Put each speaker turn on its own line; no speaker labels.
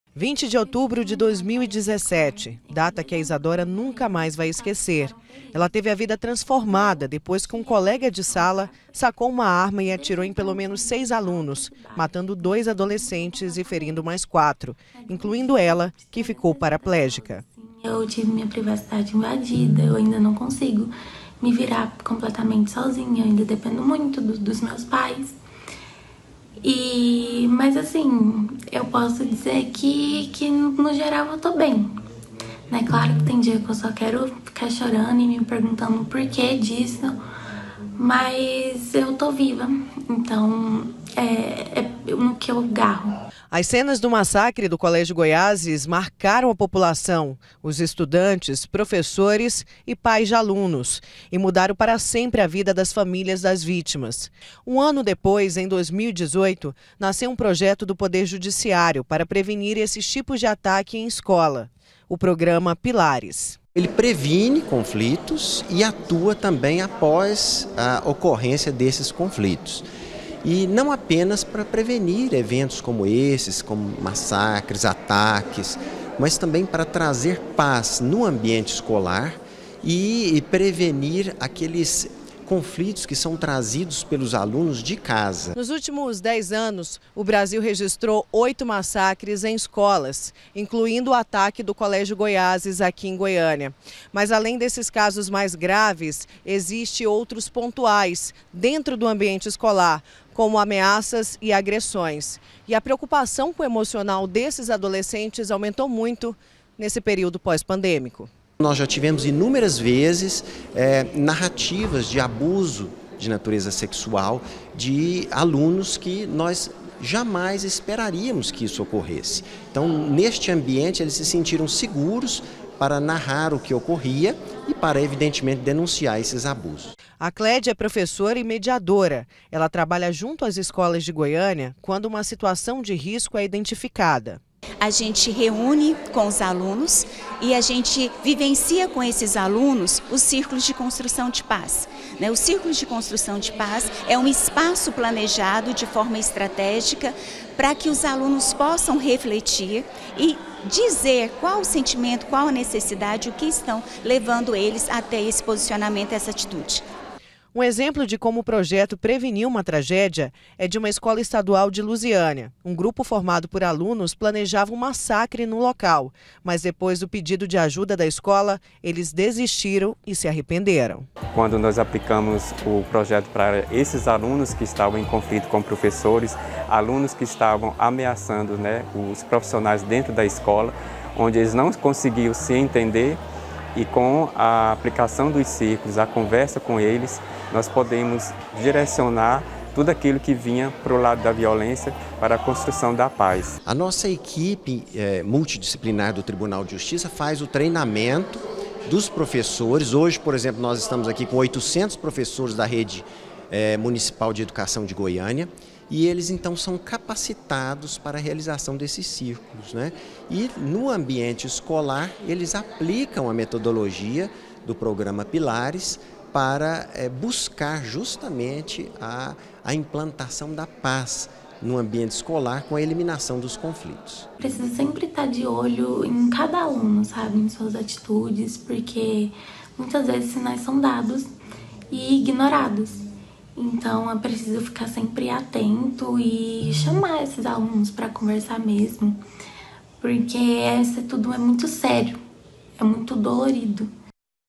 20 de outubro de 2017, data que a Isadora nunca mais vai esquecer. Ela teve a vida transformada depois que um colega de sala sacou uma arma e atirou em pelo menos 6 alunos, matando 2 adolescentes e ferindo mais 4, incluindo ela, que ficou paraplégica.
Eu tive minha privacidade invadida, eu ainda não consigo me virar completamente sozinha, eu ainda dependo muito dos meus pais. Mas assim, eu posso dizer que no geral eu tô bem. Né? Claro que tem dia que eu só quero ficar chorando e me perguntando o porquê disso, mas eu tô viva, então é no que eu garro.
As cenas do massacre do Colégio Goiáses marcaram a população, os estudantes, professores e pais de alunos, e mudaram para sempre a vida das famílias das vítimas. Um ano depois, em 2018, nasceu um projeto do Poder Judiciário para prevenir esses tipos de ataque em escola, o programa Pilares.
Ele previne conflitos e atua também após a ocorrência desses conflitos. E não apenas para prevenir eventos como esses, como massacres, ataques, mas também para trazer paz no ambiente escolar e prevenir aqueles conflitos que são trazidos pelos alunos de casa.
Nos últimos 10 anos, o Brasil registrou 8 massacres em escolas, incluindo o ataque do Colégio Goiáses aqui em Goiânia. Mas além desses casos mais graves, existem outros pontuais dentro do ambiente escolar, como ameaças e agressões. E a preocupação com o emocional desses adolescentes aumentou muito nesse período pós-pandêmico.
Nós já tivemos inúmeras vezes narrativas de abuso de natureza sexual de alunos que nós jamais esperaríamos que isso ocorresse. Então, neste ambiente, eles se sentiram seguros para narrar o que ocorria e para, evidentemente, denunciar esses abusos.
A Clédia é professora e mediadora. Ela trabalha junto às escolas de Goiânia quando uma situação de risco é identificada.
A gente reúne com os alunos e a gente vivencia com esses alunos os círculos de construção de paz. O círculo de construção de paz é um espaço planejado de forma estratégica para que os alunos possam refletir e dizer qual o sentimento, qual a necessidade, o que estão levando eles até esse posicionamento, essa atitude.
Um exemplo de como o projeto preveniu uma tragédia é de uma escola estadual de Lusiânia. Um grupo formado por alunos planejava um massacre no local, mas depois do pedido de ajuda da escola, eles desistiram e se arrependeram.
Quando nós aplicamos o projeto para esses alunos que estavam em conflito com professores, alunos que estavam ameaçando os profissionais dentro da escola, onde eles não conseguiam se entender, e com a aplicação dos círculos, a conversa com eles, nós podemos direcionar tudo aquilo que vinha para o lado da violência para a construção da paz.
A nossa equipe multidisciplinar do Tribunal de Justiça faz o treinamento dos professores. Hoje, por exemplo, nós estamos aqui com 800 professores da rede municipal de educação de Goiânia, e eles então são capacitados para a realização desses círculos, E no ambiente escolar eles aplicam a metodologia do programa Pilares para buscar justamente a implantação da paz no ambiente escolar com a eliminação dos conflitos.
Precisa sempre estar de olho em cada aluno, sabe, em suas atitudes, porque muitas vezes sinais são dados e ignorados. Então é preciso ficar sempre atento e chamar esses alunos para conversar mesmo, porque tudo é muito sério, é muito dolorido.